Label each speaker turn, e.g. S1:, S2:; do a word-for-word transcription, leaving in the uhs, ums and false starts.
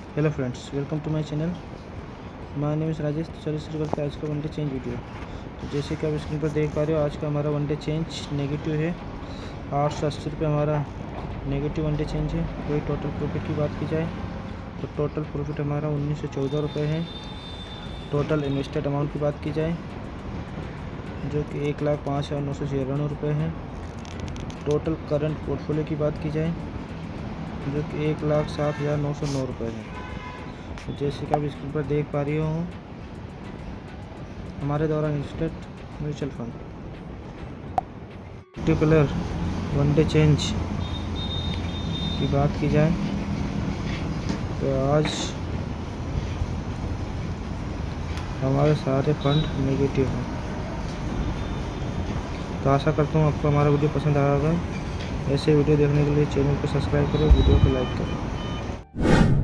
S1: Hello friends, welcome to my channel. My name is Rajesh. तो चलिए शुरू करते हैं आज का वन डे चेंज वीडियो। तो जैसे कि आप स्क्रीन पर देख पा रहे हो, आज का हमारा वन डे चेंज नेगेटिव है। आठ सौ अस्सी रुपये हमारा नेगेटिव वन डे चेंज है। वही टोटल प्रॉफिट की बात की जाए तो टोटल प्रॉफिट हमारा उन्नीस सौ चौदह रुपये है। टोटल इन्वेस्टेड अमाउंट की बात की जाए जो कि एक लाख पाँच हज़ार नौ सौ छियानवे रुपये है। टोटल करंट पोर्टफोलियो की बात की जाए जो कि एक लाख सात हज़ार नौ सौ नौ रुपये है। तो जैसे कि आप स्क्रीन पर देख पा रही हो, हमारे द्वारा invested mutual fund particular one day change की बात की जाए तो आज हमारे सारे फंड नेगेटिव हैं। तो आशा करता हूँ आपको हमारा वीडियो पसंद आया होगा। ऐसे वीडियो देखने के लिए चैनल को सब्सक्राइब करें, वीडियो को लाइक करें।